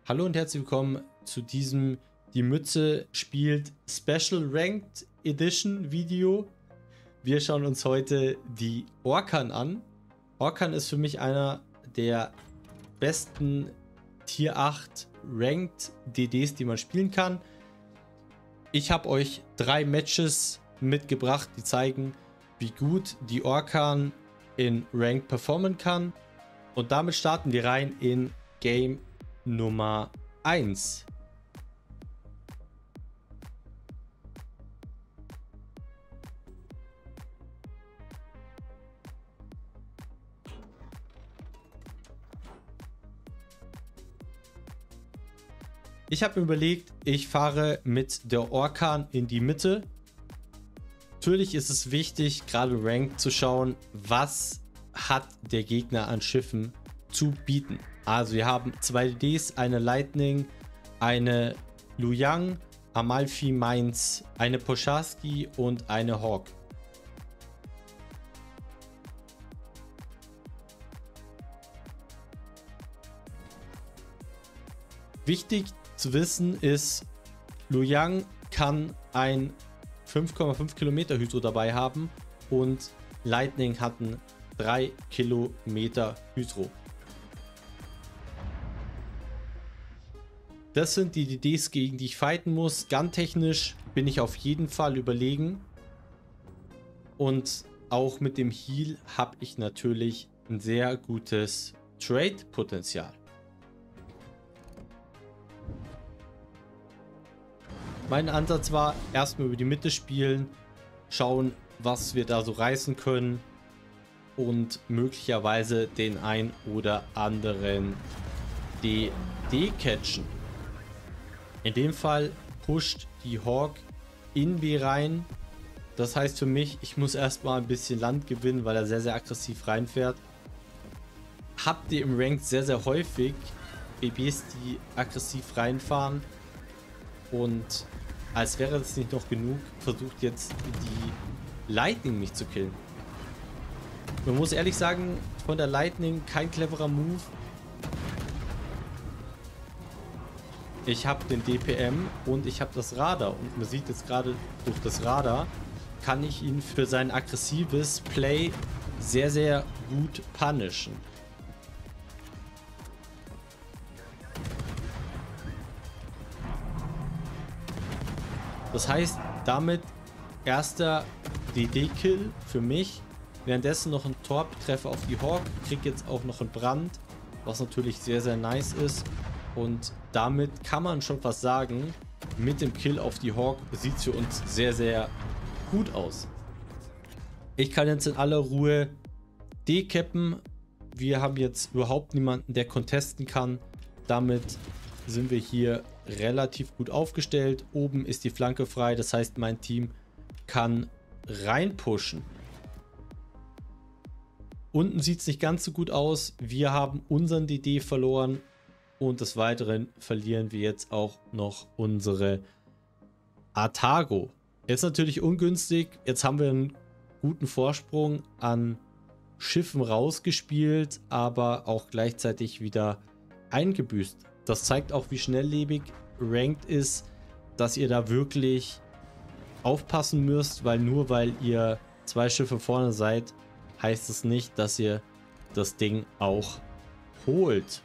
Hallo und herzlich willkommen zu diesem Die Mütze spielt Special Ranked Edition Video. Wir schauen uns heute die Orkan an. Orkan ist für mich einer der besten Tier 8 Ranked DDs, die man spielen kann. Ich habe euch 3 Matches mitgebracht, die zeigen, wie gut die Orkan in Ranked performen kann. Und damit starten wir rein in Game Nummer 1. Ich habe mir überlegt, ich fahre mit der Orkan in die Mitte. Natürlich ist es wichtig, gerade Ranked zu schauen, was hat der Gegner an Schiffen zu bieten. Also wir haben 2 DDs, eine Lightning, eine Luoyang, Amalfi Mainz, eine Posharsky und eine Hawk. Wichtig zu wissen ist, Luoyang kann ein 5,5 Kilometer Hydro dabei haben und Lightning hatten 3 Kilometer Hydro. Das sind die DDs, gegen die ich fighten muss. Gun-technisch bin ich auf jeden Fall überlegen. Und auch mit dem Heal habe ich natürlich ein sehr gutes Trade-Potenzial. Mein Ansatz war, erstmal über die Mitte spielen, schauen, was wir da so reißen können und möglicherweise den ein oder anderen DD catchen. In dem Fall pusht die Hawk in B rein. Das heißt für mich, ich muss erstmal ein bisschen Land gewinnen, weil er sehr, sehr aggressiv reinfährt. Habt ihr im Ranked sehr, sehr häufig BBs, die aggressiv reinfahren. Und als wäre das nicht noch genug, versucht jetzt die Lightning mich zu killen. Man muss ehrlich sagen, von der Lightning kein cleverer Move. Ich habe den DPM und ich habe das Radar. Und man sieht jetzt gerade durch das Radar, kann ich ihn für sein aggressives Play sehr, sehr gut punishen. Das heißt, damit erster DD-Kill für mich. Währenddessen noch ein Torp-Treffer auf die Hawk. Kriegt jetzt auch noch einen Brand, was natürlich sehr, sehr nice ist. Und damit kann man schon fast sagen, mit dem Kill auf die Hawk sieht es für uns sehr, sehr gut aus. Ich kann jetzt in aller Ruhe decappen. Wir haben jetzt überhaupt niemanden, der contesten kann. Damit sind wir hier relativ gut aufgestellt. Oben ist die Flanke frei, das heißt, mein Team kann reinpushen. Unten sieht es nicht ganz so gut aus. Wir haben unseren DD verloren und des Weiteren verlieren wir jetzt auch noch unsere Atago. Jetzt natürlich ungünstig. Jetzt haben wir einen guten Vorsprung an Schiffen rausgespielt, aber auch gleichzeitig wieder eingebüßt. Das zeigt auch, wie schnelllebig Ranked ist, dass ihr da wirklich aufpassen müsst, weil nur weil ihr 2 Schiffe vorne seid, heißt es nicht, dass ihr das Ding auch holt.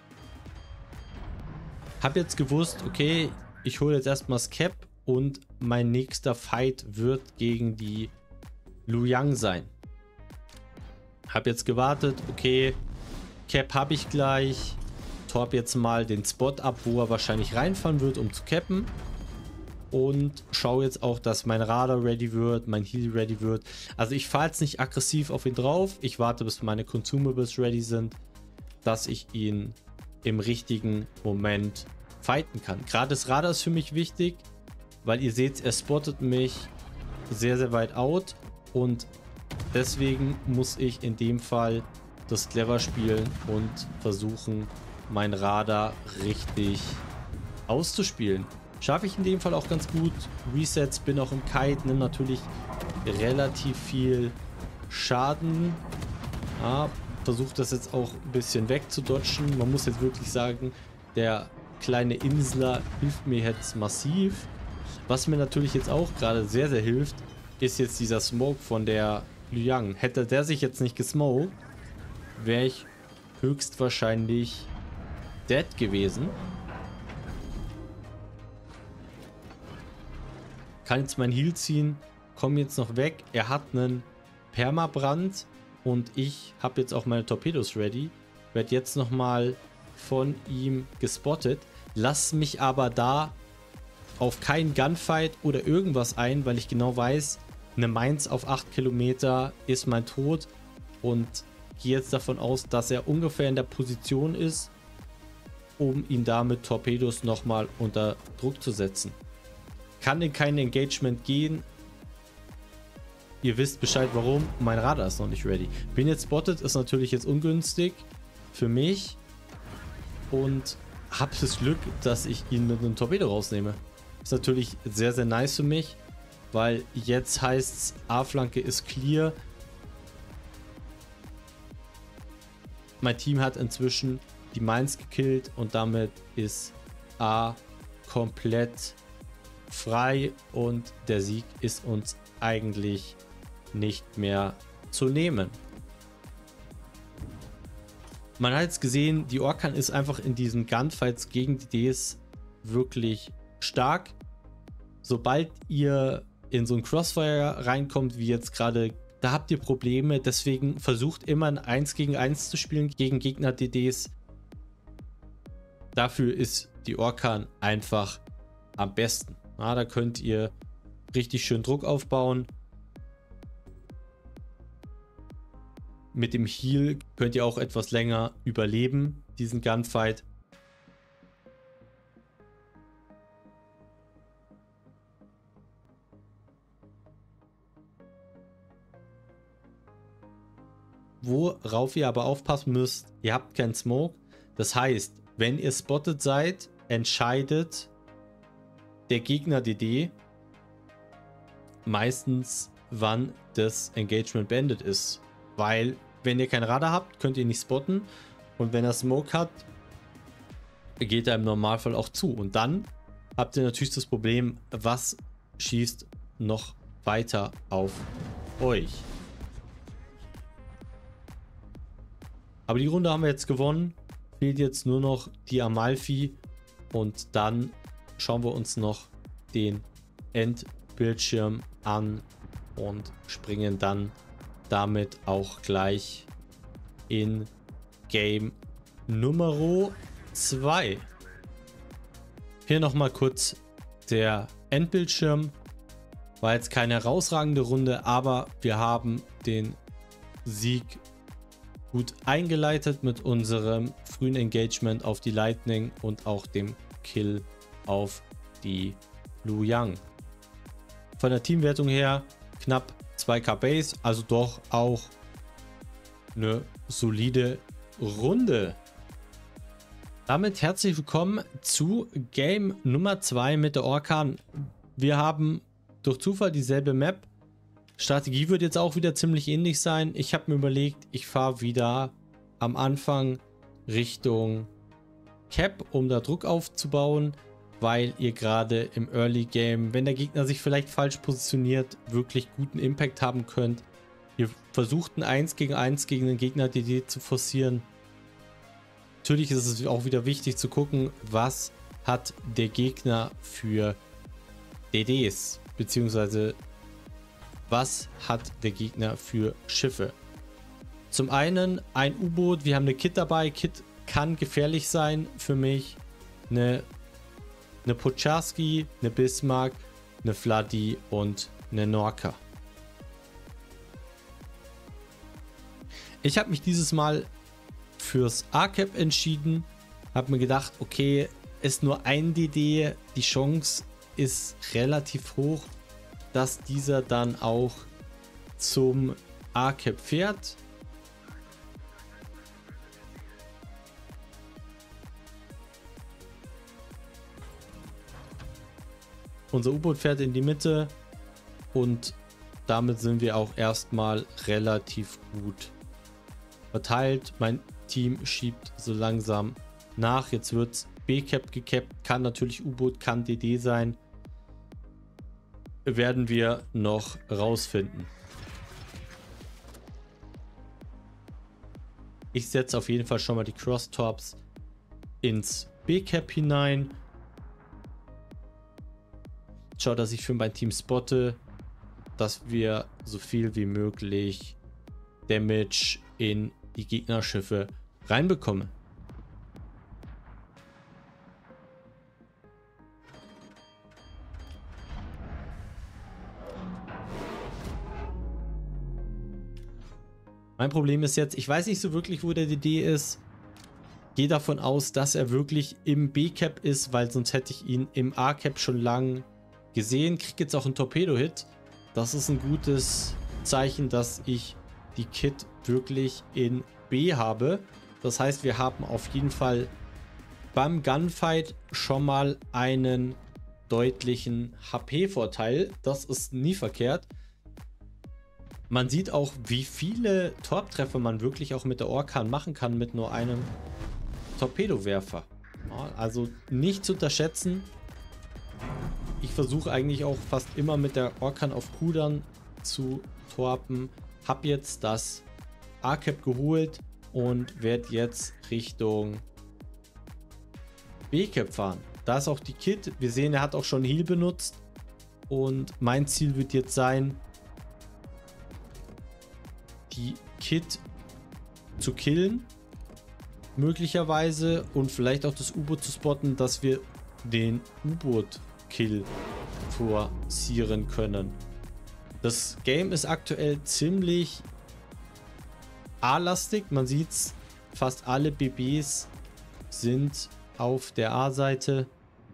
Hab jetzt gewusst, okay, ich hole jetzt erstmal das Cap und mein nächster Fight wird gegen die Luoyang sein. Hab jetzt gewartet, okay, Cap habe ich gleich. Torp jetzt mal den Spot ab, wo er wahrscheinlich reinfahren wird, um zu cappen. Und schaue jetzt auch, dass mein Radar ready wird, mein Heal ready wird. Also ich fahre jetzt nicht aggressiv auf ihn drauf. Ich warte, bis meine Consumables ready sind, dass ich ihn im richtigen Moment fighten kann. Gerade das Radar ist für mich wichtig, weil ihr seht, er spottet mich sehr, sehr weit out. Und deswegen muss ich in dem Fall das clever spielen und versuchen, mein Radar richtig auszuspielen. Schaffe ich in dem Fall auch ganz gut. Resets, bin auch im Kite, nimm natürlich relativ viel Schaden. Ja, versuche das jetzt auch ein bisschen wegzudodgen. Man muss jetzt wirklich sagen, der kleine Insel hilft mir jetzt massiv. Was mir natürlich jetzt auch gerade sehr, sehr hilft, ist jetzt dieser Smoke von der Liu Yang. Hätte der sich jetzt nicht gesmoked, wäre ich höchstwahrscheinlich dead gewesen. Kann jetzt mein Heal ziehen, komme jetzt noch weg. Er hat einen Permabrand und ich habe jetzt auch meine Torpedos ready. Werde jetzt nochmal von ihm gespottet. Lass mich aber da auf keinen Gunfight oder irgendwas ein, weil ich genau weiß, eine Mainz auf 8 Kilometer ist mein Tod und gehe jetzt davon aus, dass er ungefähr in der Position ist, um ihn da mit Torpedos nochmal unter Druck zu setzen. Kann in kein Engagement gehen. Ihr wisst Bescheid warum. Mein Radar ist noch nicht ready. Bin jetzt spotted, ist natürlich jetzt ungünstig für mich. Und habe das Glück, dass ich ihn mit einem Torpedo rausnehme. Ist natürlich sehr, sehr nice für mich. Weil jetzt heißt es, A-Flanke ist clear. Mein Team hat inzwischen die Mainz gekillt. Und damit ist A komplett frei. Und der Sieg ist uns eigentlich nicht mehr zu nehmen. Man hat jetzt gesehen, die Orkan ist einfach in diesen Gunfights gegen die Ds wirklich stark. Sobald ihr in so ein Crossfire reinkommt, wie jetzt gerade, da habt ihr Probleme. Deswegen versucht immer ein 1 gegen 1 zu spielen gegen Gegner DDs. Dafür ist die Orkan einfach am besten. Ja, da könnt ihr richtig schön Druck aufbauen. Mit dem Heal könnt ihr auch etwas länger überleben, diesen Gunfight. Worauf ihr aber aufpassen müsst, ihr habt keinen Smoke. Das heißt, wenn ihr spotted seid, entscheidet der Gegner DD meistens, wann das Engagement beendet ist. Weil, wenn ihr kein Radar habt, könnt ihr nicht spotten. Und wenn er Smoke hat, geht er im Normalfall auch zu. Und dann habt ihr natürlich das Problem, was schießt noch weiter auf euch. Aber die Runde haben wir jetzt gewonnen. Fehlt jetzt nur noch die Amalfi. Und dann schauen wir uns noch den Endbildschirm an und springen dann damit auch gleich in Game Nummer 2. Hier nochmal kurz der Endbildschirm. War jetzt keine herausragende Runde, aber wir haben den Sieg gut eingeleitet mit unserem frühen Engagement auf die Lightning und auch dem Kill auf die Liu Yang. Von der Teamwertung her knapp 2k Base, also doch auch eine solide Runde. Damit herzlich willkommen zu Game Nummer 2 mit der Orkan. Wir haben durch Zufall dieselbe Map. Strategie wird jetzt auch wieder ziemlich ähnlich sein. Ich habe mir überlegt, ich fahre wieder am Anfang Richtung Cap, um da Druck aufzubauen, weil ihr gerade im Early Game, wenn der Gegner sich vielleicht falsch positioniert, wirklich guten Impact haben könnt. Ihr versucht ein 1 gegen 1 gegen den Gegner DD zu forcieren. Natürlich ist es auch wieder wichtig zu gucken, was hat der Gegner für DDs, beziehungsweise was hat der Gegner für Schiffe. Zum einen ein U-Boot, wir haben eine Kit dabei. Kit kann gefährlich sein für mich. Eine Poczarski, eine Bismarck, eine Vladi und eine Norka. Ich habe mich dieses Mal fürs A-Cap entschieden. Habe mir gedacht, okay, ist nur ein DD. Die Chance ist relativ hoch, dass dieser dann auch zum A-Cap fährt. Unser U-Boot fährt in die Mitte und damit sind wir auch erstmal relativ gut verteilt. Mein Team schiebt so langsam nach. Jetzt wird es B-Cap gekappt, kann natürlich U-Boot, kann DD sein. Werden wir noch rausfinden. Ich setze auf jeden Fall schon mal die Cross-Torps ins B-Cap hinein. Schau, dass ich für mein Team spotte, dass wir so viel wie möglich Damage in die Gegnerschiffe reinbekommen. Mein Problem ist jetzt, ich weiß nicht so wirklich, wo der DD ist. Gehe davon aus, dass er wirklich im B-Cap ist, weil sonst hätte ich ihn im A-Cap schon lang gesehen. Kriege jetzt auch einen Torpedo-Hit. Das ist ein gutes Zeichen, dass ich die Kit wirklich in B habe. Das heißt, wir haben auf jeden Fall beim Gunfight schon mal einen deutlichen HP-Vorteil. Das ist nie verkehrt. Man sieht auch, wie viele Torptreffer man wirklich auch mit der Orkan machen kann mit nur einem Torpedowerfer. Ja, also nicht zu unterschätzen. Ich versuche eigentlich auch fast immer mit der Orkan auf Kudern zu torpen. Hab jetzt das A-Cap geholt und werde jetzt Richtung B-Cap fahren. Da ist auch die Kit. Wir sehen, er hat auch schon Heal benutzt. Und mein Ziel wird jetzt sein, die Kit zu killen. Möglicherweise. Und vielleicht auch das U-Boot zu spotten, dass wir den U-Boot-Kill forcieren können. Das Game ist aktuell ziemlich A-lastig. Man sieht es, fast alle BBs sind auf der A-Seite.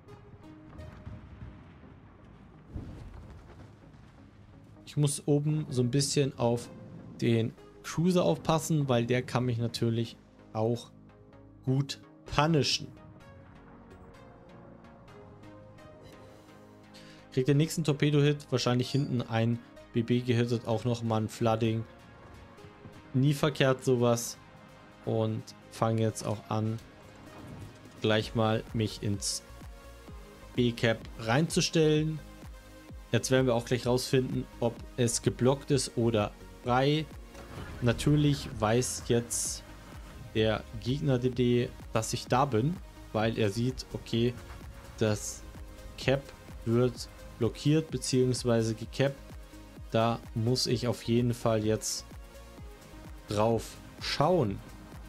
Ich muss oben so ein bisschen auf den Cruiser aufpassen, weil der kann mich natürlich auch gut punishen. Kriegt den nächsten Torpedo-Hit, wahrscheinlich hinten ein BB gehittet, auch nochmal ein Flooding. Nie verkehrt sowas. Und fange jetzt auch an, gleich mal mich ins B-Cap reinzustellen. Jetzt werden wir auch gleich rausfinden, ob es geblockt ist oder frei. Natürlich weiß jetzt der Gegner DD, dass ich da bin, weil er sieht, okay, das Cap wird blockiert bzw. gekappt. Da muss ich auf jeden Fall jetzt drauf schauen.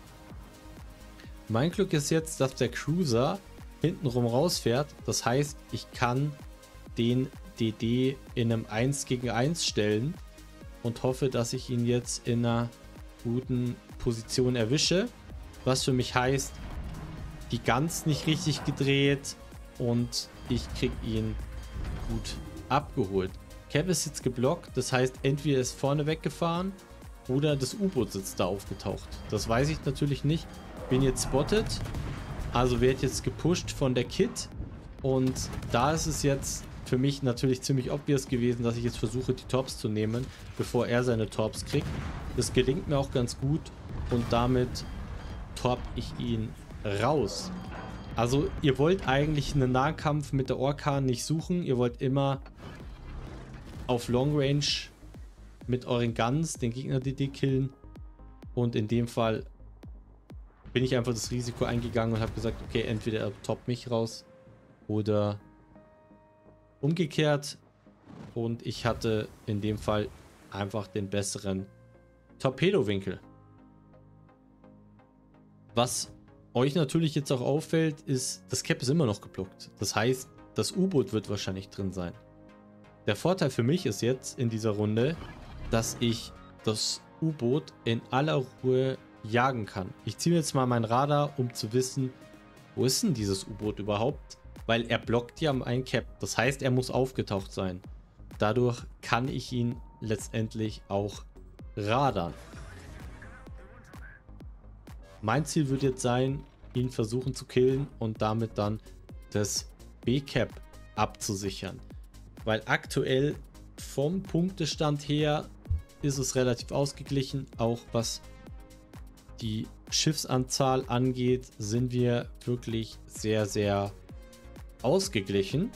Mein Glück ist jetzt, dass der Cruiser hintenrum rausfährt. Das heißt, ich kann den DD in einem 1 gegen 1 stellen und hoffe, dass ich ihn jetzt in einer guten Position erwische. Was für mich heißt, die Guns nicht richtig gedreht und ich kriege ihn gut abgeholt. Cap ist jetzt geblockt, das heißt, entweder ist vorne weggefahren oder das U-Boot sitzt da aufgetaucht. Das weiß ich natürlich nicht. Bin jetzt spotted, also werde jetzt gepusht von der Kit und da ist es jetzt für mich natürlich ziemlich obvious gewesen, dass ich jetzt versuche, die Torps zu nehmen, bevor er seine Torps kriegt. Das gelingt mir auch ganz gut und damit torp ich ihn raus. Also ihr wollt eigentlich einen Nahkampf mit der Orkan nicht suchen. Ihr wollt immer auf Long Range mit euren Guns den Gegner DD killen. Und in dem Fall bin ich einfach das Risiko eingegangen und habe gesagt, okay, entweder er toppt mich raus oder umgekehrt. Und ich hatte in dem Fall einfach den besseren Torpedowinkel. Was euch natürlich jetzt auch auffällt, ist, das Cap ist immer noch geblockt. Das heißt, das U-Boot wird wahrscheinlich drin sein. Der Vorteil für mich ist jetzt in dieser Runde, dass ich das U-Boot in aller Ruhe jagen kann. Ich ziehe jetzt mal mein Radar, um zu wissen, wo ist denn dieses U-Boot überhaupt? Weil er blockt ja ein Cap. Das heißt, er muss aufgetaucht sein. Dadurch kann ich ihn letztendlich auch radern. Mein Ziel wird jetzt sein, ihn versuchen zu killen und damit dann das B-Cap abzusichern. Weil aktuell vom Punktestand her ist es relativ ausgeglichen, auch was die Schiffsanzahl angeht, sind wir wirklich sehr, sehr ausgeglichen.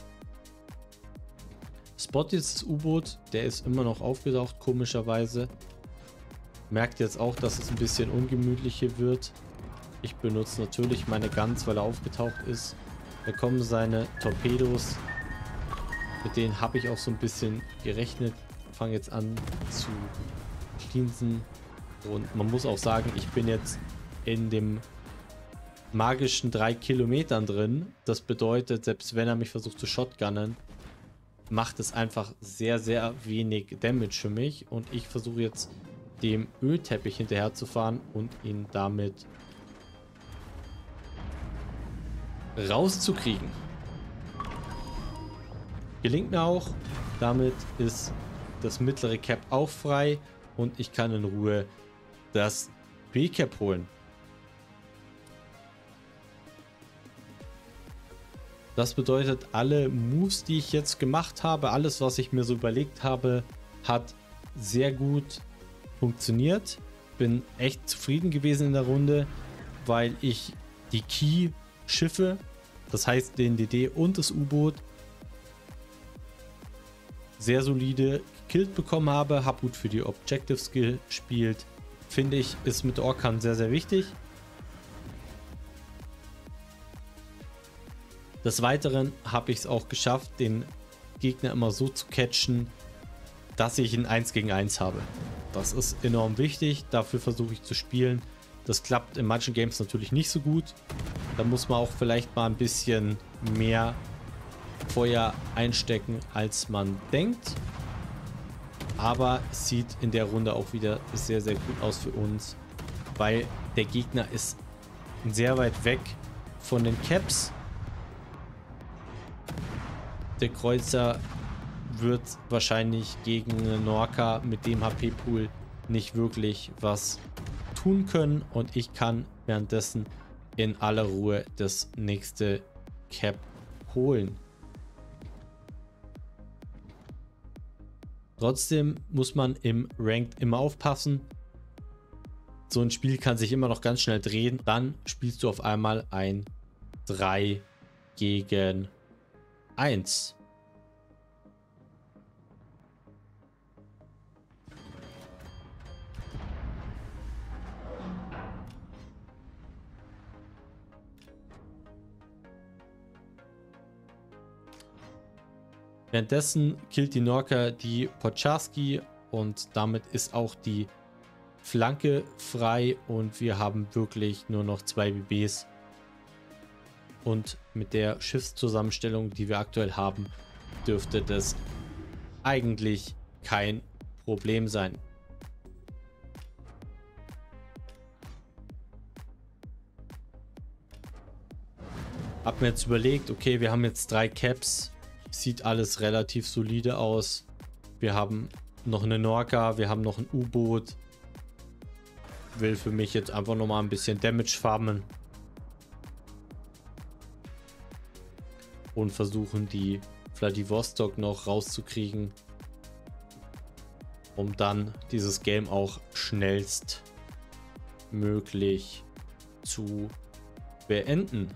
Spot jetzt das U-Boot, der ist immer noch aufgetaucht, komischerweise. Merkt jetzt auch, dass es ein bisschen ungemütlicher wird. Ich benutze natürlich meine Guns, weil er aufgetaucht ist. Da kommen seine Torpedos. Mit denen habe ich auch so ein bisschen gerechnet. Fange jetzt an zu cleansen. Und man muss auch sagen, ich bin jetzt in dem magischen 3 Kilometern drin. Das bedeutet, selbst wenn er mich versucht zu shotgunnen, macht es einfach sehr, sehr wenig Damage für mich. Und ich versuche jetzt dem Ölteppich hinterher zu fahren und ihn damit rauszukriegen. Gelingt mir auch. Damit ist das mittlere Cap auch frei und ich kann in Ruhe das B-Cap holen. Das bedeutet, alle Moves, die ich jetzt gemacht habe, alles, was ich mir so überlegt habe, hat sehr gut funktioniert. Bin echt zufrieden gewesen in der Runde, weil ich die Key-Schiffe, das heißt den DD und das U-Boot, sehr solide gekillt bekommen habe. Habe gut für die Objectives gespielt. Finde ich, ist mit Orkan sehr, sehr wichtig. Des Weiteren habe ich es auch geschafft, den Gegner immer so zu catchen, dass ich ein 1 gegen 1 habe. Das ist enorm wichtig, dafür versuche ich zu spielen. Das klappt in manchen Games natürlich nicht so gut. Da muss man auch vielleicht mal ein bisschen mehr Feuer einstecken, als man denkt. Aber es sieht in der Runde auch wieder sehr, sehr gut aus für uns, weil der Gegner ist sehr weit weg von den Caps. Der Kreuzer wird wahrscheinlich gegen Norca mit dem HP-Pool nicht wirklich was tun können und ich kann währenddessen in aller Ruhe das nächste Cap holen. Trotzdem muss man im Ranked immer aufpassen. So ein Spiel kann sich immer noch ganz schnell drehen. Dann spielst du auf einmal ein 3 gegen 1. Währenddessen killt die Norca die Podczarski und damit ist auch die Flanke frei und wir haben wirklich nur noch 2 BBs. Und mit der Schiffszusammenstellung, die wir aktuell haben, dürfte das eigentlich kein Problem sein. Hab mir jetzt überlegt, okay, wir haben jetzt 3 Caps. Sieht alles relativ solide aus. Wir haben noch eine Norca, wir haben noch ein U-Boot. Will für mich jetzt einfach nochmal ein bisschen Damage farmen. Und versuchen die Vladivostok noch rauszukriegen. Um dann dieses Game auch schnellstmöglich zu beenden.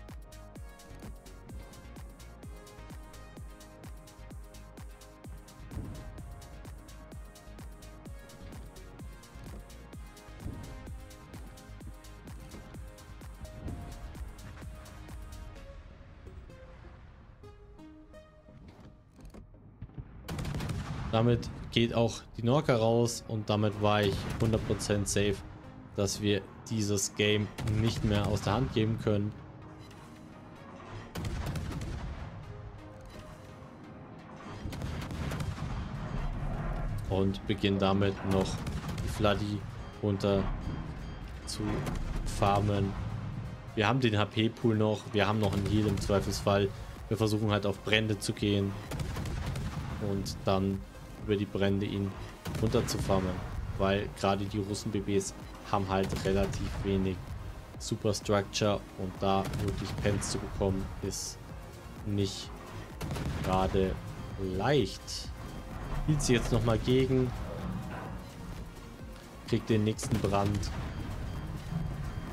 Damit geht auch die Norca raus und damit war ich 100% safe, dass wir dieses Game nicht mehr aus der Hand geben können. Und beginnen damit noch die Vladi runter zu farmen. Wir haben den HP-Pool noch, wir haben noch einen Heal im Zweifelsfall. Wir versuchen halt auf Brände zu gehen und dann über die Brände ihn runter zu farmen, weil gerade die Russen-BBs haben halt relativ wenig Superstructure und da wirklich Pens zu bekommen ist nicht gerade leicht. Spielt sie jetzt nochmal gegen, kriegt den nächsten Brand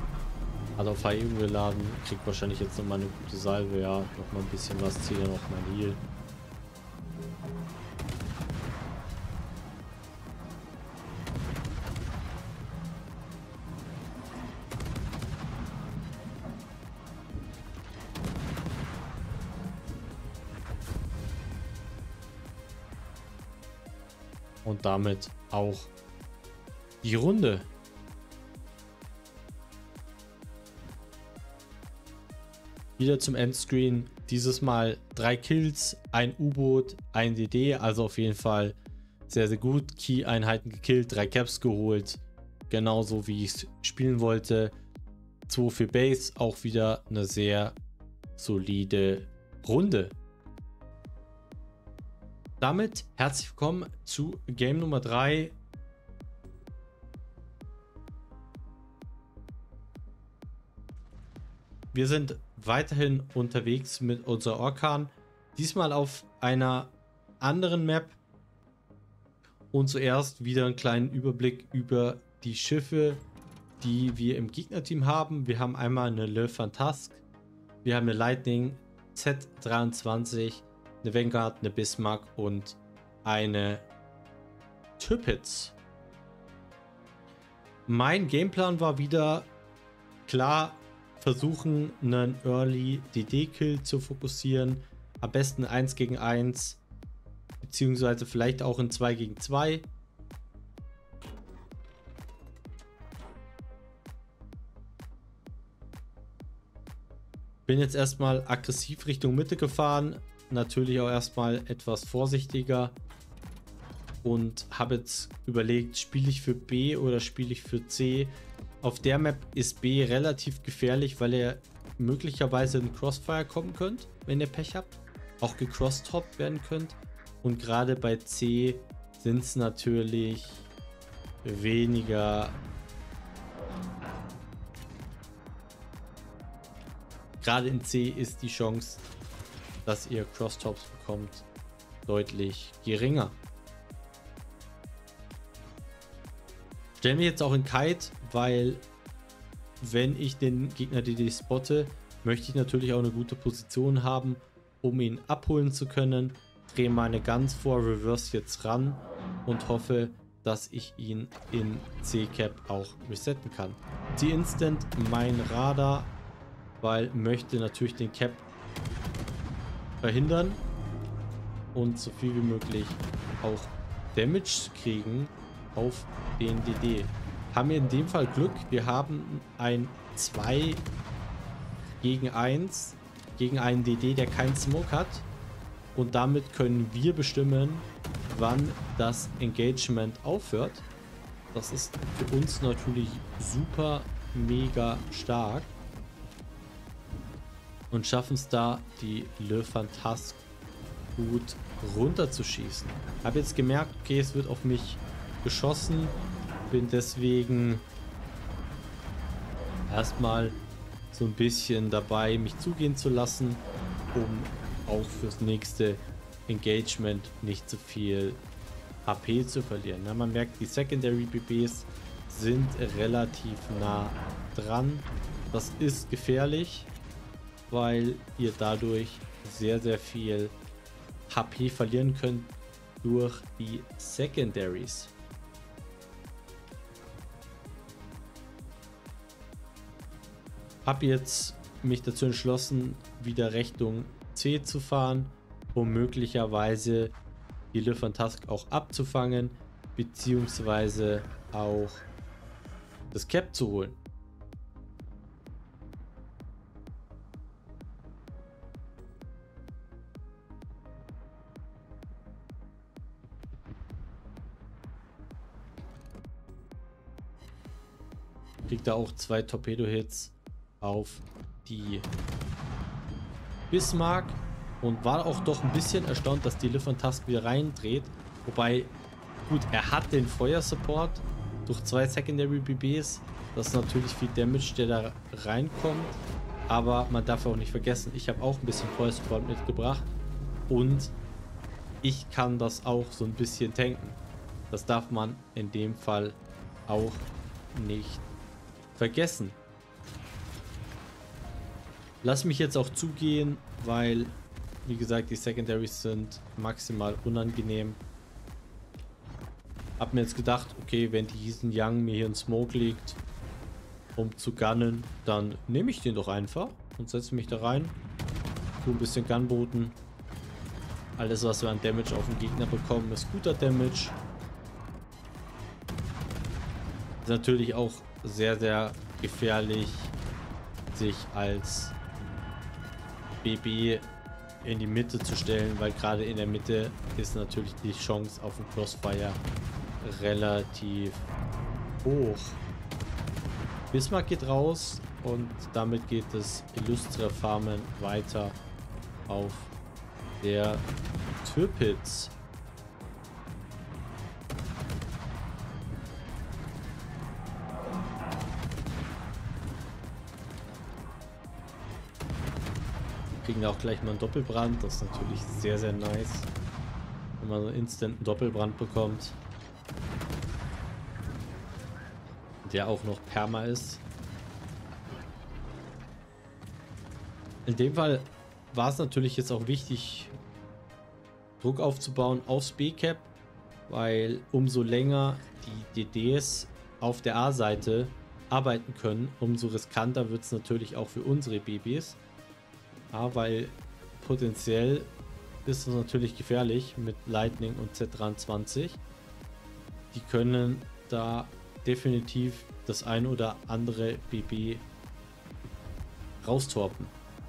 Hat auf HE umgeladen. Kriegt wahrscheinlich jetzt nochmal eine gute Salve. Ja, nochmal ein bisschen was. Zieht er noch mein Heal. Und damit auch die Runde. Wieder zum Endscreen. Dieses Mal 3 Kills, ein U-Boot, ein DD. Also auf jeden Fall sehr, sehr gut. Key-Einheiten gekillt, 3 Caps geholt. Genauso wie ich es spielen wollte. 2 für Base. Auch wieder eine sehr solide Runde. Damit herzlich willkommen zu Game Nummer 3. Wir sind weiterhin unterwegs mit unserer Orkan. Diesmal auf einer anderen Map. Und zuerst wieder einen kleinen Überblick über die Schiffe, die wir im Gegnerteam haben. Wir haben einmal eine Le Fantasque, wir haben eine Lightning Z23, eine Vanguard, eine Bismarck und eine Tirpitz. Mein Gameplan war wieder klar, versuchen einen Early DD-Kill zu fokussieren. Am besten 1 gegen 1, beziehungsweise vielleicht auch in 2 gegen 2. Bin jetzt erstmal aggressiv Richtung Mitte gefahren. Natürlich auch erstmal etwas vorsichtiger. Und habe jetzt überlegt, spiele ich für B oder spiele ich für C. Auf der Map ist B relativ gefährlich, weil ihr möglicherweise in Crossfire kommen könnt, wenn ihr Pech habt. Auch gecrosstoppt werden könnt. Und gerade bei C sind es natürlich weniger. Gerade in C ist die Chance, dass ihr Crosstops bekommt, deutlich geringer. Stellen wir jetzt auch in Kite, weil wenn ich den Gegner DD spotte, möchte ich natürlich auch eine gute Position haben, um ihn abholen zu können. Drehe meine Guns vor, reverse jetzt ran und hoffe, dass ich ihn in C-Cap auch resetten kann. Die Instant mein Radar, weil möchte natürlich den Cap verhindern und so viel wie möglich auch Damage kriegen auf den DD. Haben wir in dem Fall Glück. Wir haben ein 2 gegen 1 gegen einen DD, der keinen Smoke hat. Und damit können wir bestimmen, wann das Engagement aufhört. Das ist für uns natürlich super mega stark. Und schaffen es da, die Le Fantasque gut runterzuschießen. Habe jetzt gemerkt, okay, es wird auf mich geschossen. Bin deswegen erstmal so ein bisschen dabei, mich zugehen zu lassen, um auch fürs nächste Engagement nicht zu viel HP zu verlieren. Ja, man merkt, die Secondary BBs sind relativ nah dran. Das ist gefährlich, weil ihr dadurch sehr, sehr viel HP verlieren könnt durch die Secondaries. Habe jetzt mich dazu entschlossen, wieder Richtung C zu fahren, um möglicherweise die Le Fantasque auch abzufangen, beziehungsweise auch das Cap zu holen. Kriegt da auch 2 Torpedo-Hits auf die Bismarck und war auch doch ein bisschen erstaunt, dass die Le Fantasque wieder reindreht. Wobei, gut, er hat den Feuersupport durch 2 Secondary BBs. Das ist natürlich viel Damage, der da reinkommt. Aber man darf auch nicht vergessen, ich habe auch ein bisschen Feuersupport mitgebracht. Und ich kann das auch so ein bisschen tanken. Das darf man in dem Fall auch nicht vergessen. Lass mich jetzt auch zugehen, weil, wie gesagt, die Secondaries sind maximal unangenehm. Hab mir jetzt gedacht, okay, wenn diesen Young mir hier in Smoke liegt, um zu gunnen, dann nehme ich den doch einfach und setze mich da rein. Tu ein bisschen Gunboten. Alles, was wir an Damage auf den Gegner bekommen, ist guter Damage. Ist natürlich auch sehr, sehr gefährlich, sich als BB in die Mitte zu stellen, weil gerade in der Mitte ist natürlich die Chance auf ein Crossfire relativ hoch. Bismarck geht raus und damit geht das illustre Farmen weiter auf der Tirpitz. Wir kriegen auch gleich mal einen Doppelbrand. Das ist natürlich sehr, sehr nice, wenn man so instant einen Doppelbrand bekommt. Der auch noch Perma ist. In dem Fall war es natürlich jetzt auch wichtig, Druck aufzubauen aufs B-Cap, weil umso länger die DDs auf der A-Seite arbeiten können, umso riskanter wird es natürlich auch für unsere BBs. Ja, weil potenziell ist es natürlich gefährlich mit Lightning und Z23. Die können da definitiv das ein oder andere BB raustorpen.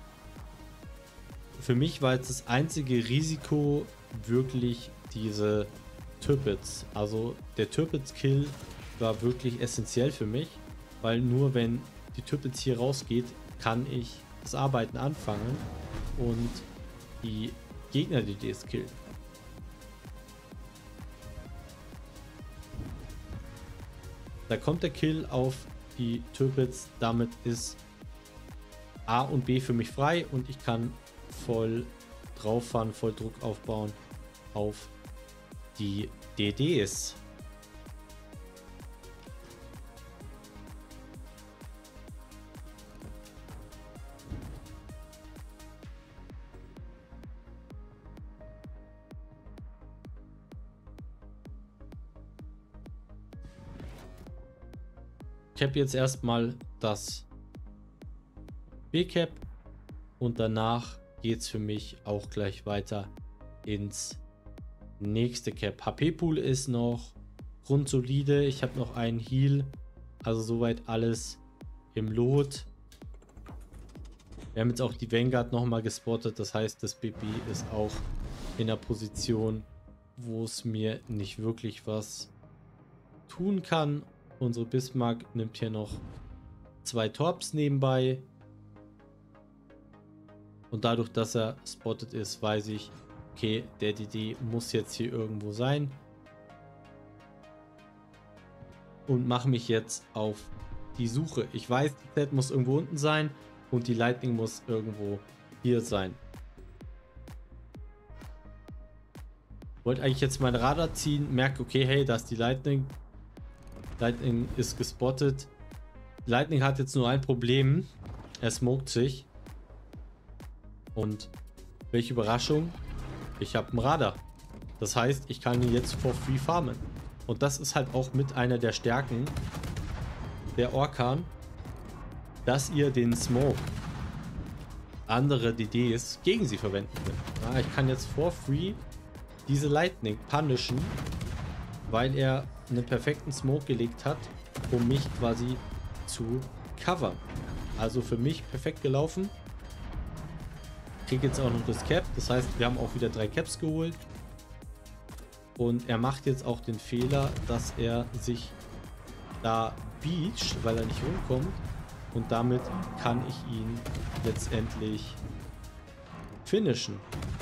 Für mich war jetzt das einzige Risiko wirklich diese Tirpitz. Also der Tirpitz-Kill war wirklich essentiell für mich, weil nur wenn die Tirpitz hier rausgeht, kann ich das Arbeiten anfangen und die Gegner-DDs killen. Da kommt der Kill auf die Tirpitz, damit ist A und B für mich frei und ich kann voll drauf fahren, voll Druck aufbauen auf die DDs. Ich habe jetzt erstmal das B-Cap und danach geht es für mich auch gleich weiter ins nächste Cap. HP-Pool ist noch grundsolide. Ich habe noch einen Heal. Also soweit alles im Lot. Wir haben jetzt auch die Vanguard nochmal gespottet. Das heißt, das BB ist auch in einer Position, wo es mir nicht wirklich was tun kann. Unsere Bismarck nimmt hier noch 2 Torps nebenbei. Und dadurch, dass er spotted ist, weiß ich, okay, der DD muss jetzt hier irgendwo sein. Und mache mich jetzt auf die Suche. Ich weiß, die Z muss irgendwo unten sein und die Lightning muss irgendwo hier sein. Wollte eigentlich jetzt mein Radar ziehen, merke, okay, hey, da ist die Lightning. Lightning ist gespottet. Lightning hat jetzt nur ein Problem. Er smoked sich. Und welche Überraschung, ich habe ein Radar. Das heißt, ich kann ihn jetzt for free farmen. Und das ist halt auch mit einer der Stärken der Orkan, dass ihr den Smoke andere DDs gegen sie verwenden könnt. Ja, ich kann jetzt for free diese Lightning punishen, weil er einen perfekten Smoke gelegt hat, um mich quasi zu covern. Also für mich perfekt gelaufen. Kriege jetzt auch noch das Cap, das heißt, wir haben auch wieder 3 Caps geholt. Und er macht jetzt auch den Fehler, dass er sich da beacht, weil er nicht rumkommt. Und damit kann ich ihn letztendlich finishen.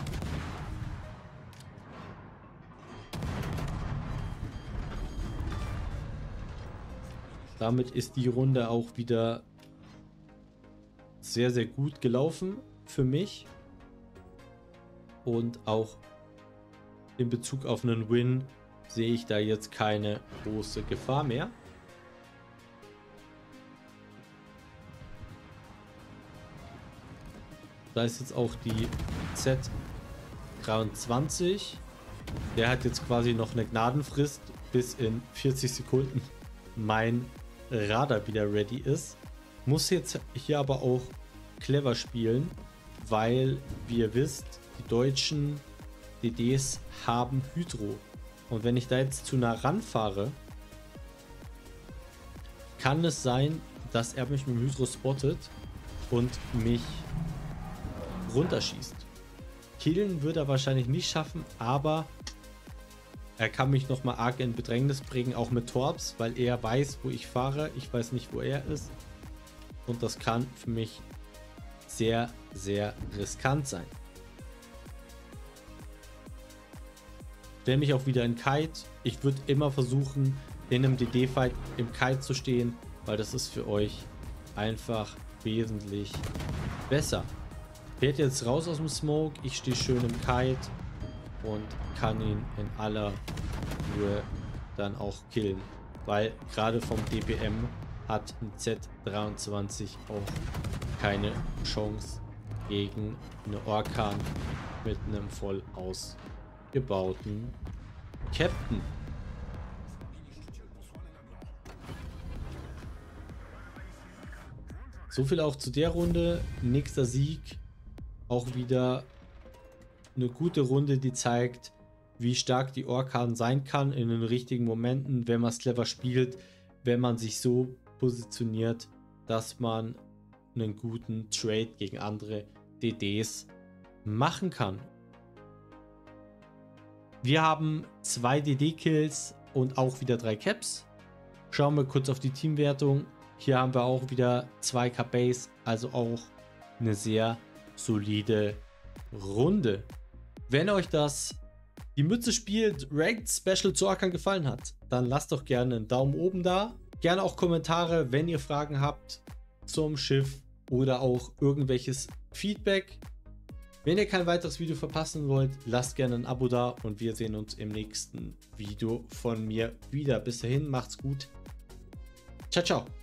Damit ist die Runde auch wieder sehr, sehr gut gelaufen für mich. Und auch in Bezug auf einen Win sehe ich da jetzt keine große Gefahr mehr. Da ist jetzt auch die Z23. Der hat jetzt quasi noch eine Gnadenfrist, bis in 40 Sekunden mein Radar wieder ready ist. Muss jetzt hier aber auch clever spielen, weil, wie ihr wisst, die deutschen DDs haben Hydro. Und wenn ich da jetzt zu nah ranfahre, kann es sein, dass er mich mit dem Hydro spottet und mich runterschießt. Killen wird er wahrscheinlich nicht schaffen, aber er kann mich nochmal arg in Bedrängnis bringen, auch mit Torps, weil er weiß, wo ich fahre. Ich weiß nicht, wo er ist. Und das kann für mich sehr, sehr riskant sein. Stelle mich auch wieder in Kite. Ich würde immer versuchen, in einem DD-Fight im Kite zu stehen, weil das ist für euch einfach wesentlich besser. Fährt jetzt raus aus dem Smoke. Ich stehe schön im Kite und kann ihn in aller Ruhe dann auch killen. Weil gerade vom DPM hat ein Z23 auch keine Chance gegen eine Orkan mit einem voll ausgebauten Captain. So viel auch zu der Runde. Nächster Sieg. Auch wieder eine gute Runde, die zeigt, wie stark die Orkan sein kann in den richtigen Momenten, wenn man es clever spielt, wenn man sich so positioniert, dass man einen guten Trade gegen andere DDs machen kann. Wir haben 2 DD-Kills und auch wieder 3 Caps. Schauen wir kurz auf die Teamwertung. Hier haben wir auch wieder 2 KBs, also auch eine sehr solide Runde. Wenn euch das Die Mütze spielt Ranked Special zu Orkan gefallen hat, dann lasst doch gerne einen Daumen oben da. Gerne auch Kommentare, wenn ihr Fragen habt zum Schiff oder auch irgendwelches Feedback. Wenn ihr kein weiteres Video verpassen wollt, lasst gerne ein Abo da und wir sehen uns im nächsten Video von mir wieder. Bis dahin, macht's gut. Ciao, ciao.